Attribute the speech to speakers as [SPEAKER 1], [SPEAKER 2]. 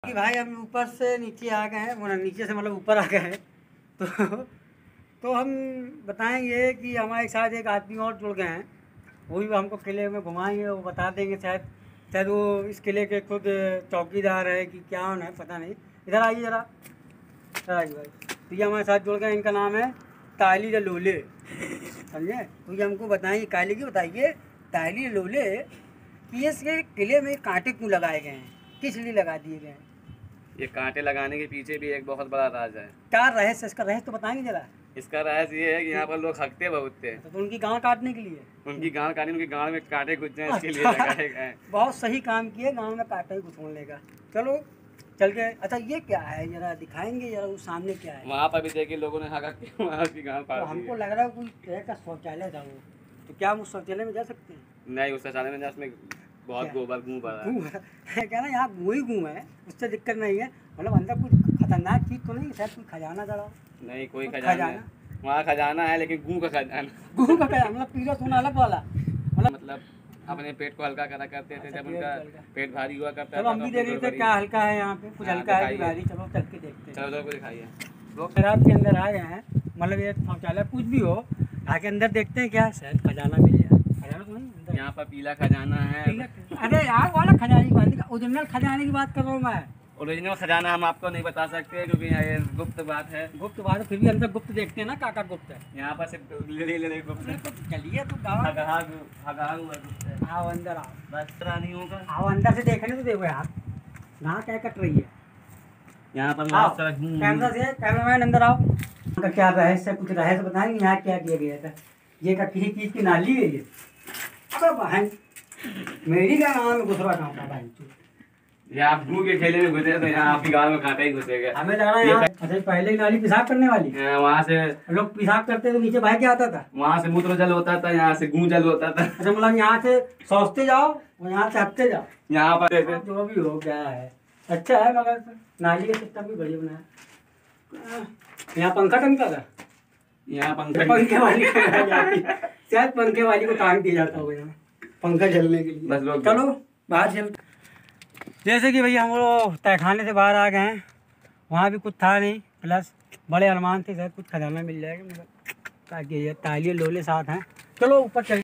[SPEAKER 1] कि भाई हम ऊपर से नीचे आ गए हैं, वो नीचे से मतलब ऊपर आ गए हैं। तो हम बताएंगे कि हमारे साथ एक आदमी और जुड़ गए हैं, वो भी हमको किले में घुमाएंगे, वो बता देंगे। शायद शायद वो इस किले के खुद चौकीदार है कि क्या है पता नहीं। इधर आइए जरा, इधर आइए भाई। तो ये हमारे साथ जुड़ गए, इनका नाम है ताली लोले, समझे। तो ये हमको बताइए, काली की बताइए ताली लोले कि इसके किले में कांटे क्यों लगाए गए हैं, किस लिए लगा दिए गए हैं।
[SPEAKER 2] ये कांटे लगाने के पीछे भी एक बहुत बड़ा राज है।
[SPEAKER 1] क्या रहस्य, इसका रहस्य तो बताएंगे जरा।
[SPEAKER 2] इसका रहस्य ये है कि यहाँ पर लोग हकते बहुत थे,
[SPEAKER 1] तो उनकी गांड काटने के लिए,
[SPEAKER 2] उनकी गांड काटने, उनकी गांड में कांटे घुस जाए इसके लिए लगाए गए हैं।
[SPEAKER 1] बहुत सही काम किए, गांव में कांटे ही घुसोने का। चलो चल के, अच्छा ये क्या है जरा दिखाएंगे, जरा उस सामने क्या है।
[SPEAKER 2] वहाँ पर भी देखिए लोगों ने हक के वहाँ की गांड काट दी है।
[SPEAKER 1] हमको लग रहा है कोई तरह का शौचालय था वो, तो क्या हम उस शौचालय में जा सकते हैं।
[SPEAKER 2] नहीं, उस शौचालय में उसमें बहुत गोबर गूँ भरा है।
[SPEAKER 1] क्या ना, यहाँ गूँ ही गूँ है, उससे दिक्कत नहीं है। मतलब अंदर कुछ खतरनाक चीज तो नहीं, शायद कोई खजाना जड़ा।
[SPEAKER 2] नहीं, कोई खजाना, वहाँ खजाना है लेकिन गूँ का खजाना।
[SPEAKER 1] गूँ का खजाना मतलब पीला सोना अलग वाला,
[SPEAKER 2] मतलब अपने पेट को हल्का करा करते थे जब उनका पेट भारी हुआ करता है।
[SPEAKER 1] चलो हम भी देख लेते क्या हल्का है यहाँ पे, कुछ हल्का है कि भारी। चलो चल के देखते हैं।
[SPEAKER 2] चलो दिखाइए।
[SPEAKER 1] लोग शराब के अंदर आ गए हैं, मतलब ये शौचालय कुछ भी हो, आके अंदर देखते हैं क्या शायद खजाना मिल जाए। खजाना तो नहीं
[SPEAKER 2] यहाँ पर पीला खजाना है।
[SPEAKER 1] अरे यार वाला खजाने की बात, ओरिजिनल खजाने की बात कर रहा हूँ मैं।
[SPEAKER 2] ओरिजिनल खजाना हम आपको नहीं बता सकते क्योंकि ये गुप्त बात है।
[SPEAKER 1] गुप्त बात है, फिर भी अंदर गुप्त देखते हैं ना, काका गुप्त है यहाँ
[SPEAKER 2] पर सिर्फ ले गुप्त है।
[SPEAKER 1] चलिए तो आओ अंदर आओ,
[SPEAKER 2] बस नहीं होगा।
[SPEAKER 1] आओ अंदर से देखने तो देखो यार, यहाँ क्या कट रही है।
[SPEAKER 2] यहाँ पर
[SPEAKER 1] कैमरा से, कैमरामैन अंदर आओ। का क्या रहस्य, कुछ रहस्य बताएंगे यहाँ क्या किया गया था। ये का किसी चीज की नाली है ये, अगर बहन मेरी का नाम में घुसरा गाँव का बहन।
[SPEAKER 2] ये आप गू के खेले में घुसे तो यहाँ आपकी गाँव में कांटे ही घुसेगा।
[SPEAKER 1] हमें लग रहा है यहाँ अच्छा पहले ही नाली पेशाब करने वाली,
[SPEAKER 2] वहाँ से
[SPEAKER 1] लोग पेशाब करते तो नीचे बह के आता था,
[SPEAKER 2] वहाँ से मूत्र जल होता था, यहाँ से गू जल होता था।
[SPEAKER 1] अच्छा मतलब यहाँ से सोचते जाओ और यहाँ से हटते जाओ,
[SPEAKER 2] यहाँ पर
[SPEAKER 1] जो भी हो गया है अच्छा है। मगर नाली का सिस्टम भी बढ़िया बनाया। यहाँ पंखा टंका था,
[SPEAKER 2] यहाँ
[SPEAKER 1] पंखे वाली शायद पंखे वाली को काम दिया जाता होगा यहाँ पंखा चलने के लिए।
[SPEAKER 2] बस लोग
[SPEAKER 1] चलो बाहर चल। जैसे कि भैया हम लोग तहखाने से बाहर आ गए हैं, वहाँ भी कुछ था नहीं, प्लस बड़े अरमान थे शायद कुछ खजाना मिल जाएगा, मतलब ताकि ये तालिए लोले साथ हैं। चलो ऊपर चल।